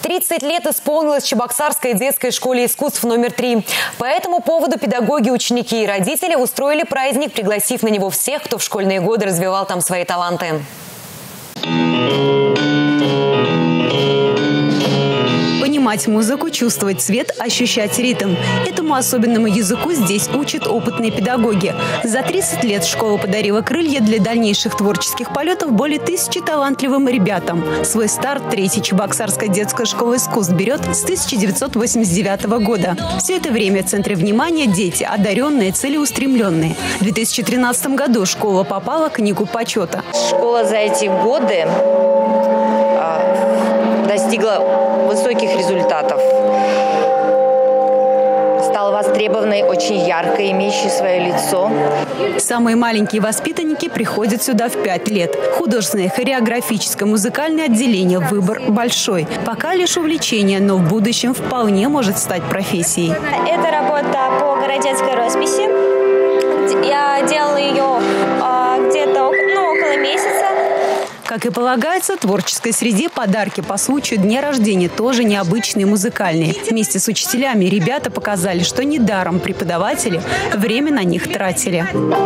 30 лет исполнилось Чебоксарской детской школе искусств номер 3. По этому поводу педагоги, ученики и родители устроили праздник, пригласив на него всех, кто в школьные годы развивал там свои таланты. Понимать музыку, чувствовать цвет, ощущать ритм. Этому особенному языку здесь учат опытные педагоги. За 30 лет школа подарила крылья для дальнейших творческих полетов более 1000 талантливым ребятам. Свой старт 3-я Чебоксарская детская школа искусств берет с 1989 года. Все это время в центре внимания дети, одаренные, целеустремленные. В 2013 году школа попала в книгу почета. Школа за эти годы достигла высоких результатов. Стала востребованной, очень яркой, имеющей свое лицо. Самые маленькие воспитанники приходят сюда в 5 лет. Художественное, хореографическое, музыкальное отделение. Выбор большой. Пока лишь увлечение, но в будущем вполне может стать профессией. Это работа по городецкой росписи. Я делала ее где-то около месяца. Как и полагается, в творческой среде подарки по случаю дня рождения тоже необычные, музыкальные. Вместе с учителями ребята показали, что недаром преподаватели время на них тратили.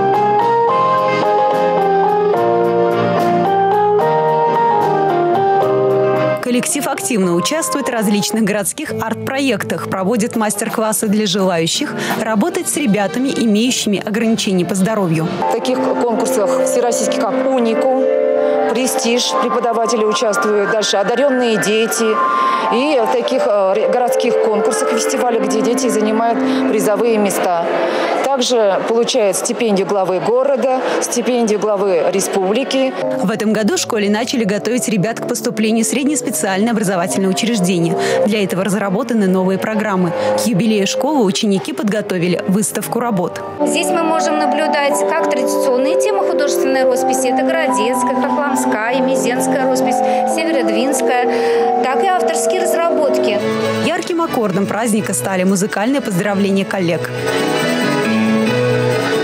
Коллектив активно участвует в различных городских арт-проектах, проводит мастер-классы для желающих, работает с ребятами, имеющими ограничения по здоровью. В таких конкурсах всероссийских, как «Уникум», «Престиж», преподаватели участвуют, дальше «Одаренные дети». И в таких городских конкурсах, фестивалях, где дети занимают призовые места. Также получают стипендию главы города, стипендию главы республики. В этом году в школе начали готовить ребят к поступлению в среднеспециальное образовательное учреждение. Для этого разработаны новые программы. К юбилею школы ученики подготовили выставку работ. Здесь мы можем наблюдать как традиционные темы художественной росписи. Это городецкая, хохломская, мезенская роспись, северодвинская, так и авторские разработки. Ярким аккордом праздника стали музыкальные поздравления коллег.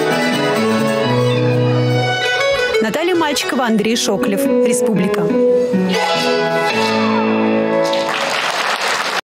Наталья Мальчикова, Андрей Шоклев. Республика.